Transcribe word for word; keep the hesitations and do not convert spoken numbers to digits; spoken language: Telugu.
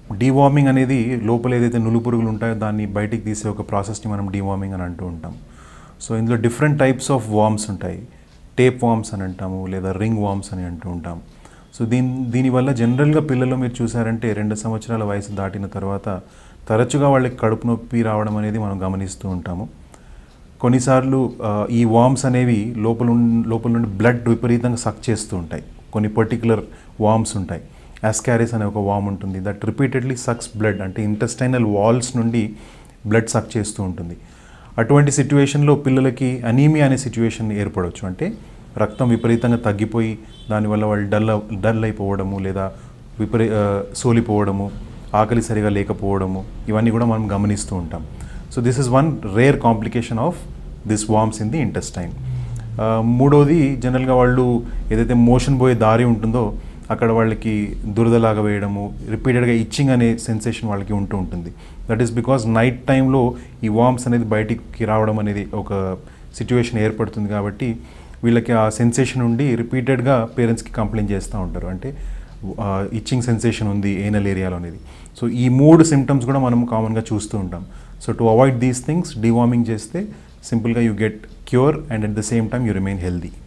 డీవార్మింగ్ అనేది లోపల ఏదైతే నులు పురుగులు ఉంటాయో దాన్ని బయటికి తీసే ఒక ప్రాసెస్ని మనం డీవార్మింగ్ అని అంటూ ఉంటాం. సో ఇందులో డిఫరెంట్ టైప్స్ ఆఫ్ వార్మ్స్ ఉంటాయి. టేప్ వార్మ్స్ అని అంటాము, లేదా రింగ్ వార్మ్స్ అని అంటూ ఉంటాం. సో దీని దీనివల్ల జనరల్గా పిల్లలు మీరు చూసారంటే రెండు సంవత్సరాల వయసు దాటిన తర్వాత తరచుగా వాళ్ళకి కడుపు నొప్పి రావడం అనేది మనం గమనిస్తూ ఉంటాము. కొన్నిసార్లు ఈ వార్మ్స్ అనేవి లోపల లోపల నుండి బ్లడ్ విపరీతంగా సక్ చేస్తూ ఉంటాయి. కొన్ని పర్టికులర్ వార్మ్స్ ఉంటాయి. ఆస్కారిస్ అనే ఒక వార్మ్ ఉంటుంది దట్ రిపీటెడ్లీ సక్స్ బ్లడ్, అంటే ఇంటెస్టైనల్ వాల్స్ నుండి బ్లడ్ సక్ చేస్తూ ఉంటుంది. అటువంటి సిచ్యువేషన్లో పిల్లలకి అనీమియా అనే సిచ్యువేషన్ ఏర్పడవచ్చు. అంటే రక్తం విపరీతంగా తగ్గిపోయి దానివల్ల వాళ్ళు డల్ డల్ అయిపోవడము, లేదా విపరీ సోలిపోవడము, ఆకలి సరిగా లేకపోవడము, ఇవన్నీ కూడా మనం గమనిస్తూ ఉంటాం. So this is one rare complication of this worms in the intestine. మూడోది, జనరల్గా వాళ్ళు ఏదైతే మోషన్ పోయే దారి ఉంటుందో అక్కడ వాళ్ళకి దురదలాగా వేయడము, రిపీటెడ్గా ఇచ్చింగ్ అనే సెన్సేషన్ వాళ్ళకి ఉంటూ ఉంటుంది. దట్ ఈస్ బికాస్ నైట్ టైంలో ఈ వార్మ్స్ అనేది బయటికి రావడం అనేది ఒక సిచ్యువేషన్ ఏర్పడుతుంది. కాబట్టి వీళ్ళకి ఆ సెన్సేషన్ ఉండి రిపీటెడ్గా పేరెంట్స్కి కంప్లైంట్ చేస్తూ ఉంటారు, అంటే ఇచ్చింగ్ సెన్సేషన్ ఉంది ఏనల్ ఏరియాలో అనేది. సో ఈ మూడు సిమ్టమ్స్ కూడా మనం కామన్గా చూస్తూ ఉంటాం. So to avoid these things deworming చేస్తే సింపుల్గా you get cure and at the same time you remain healthy.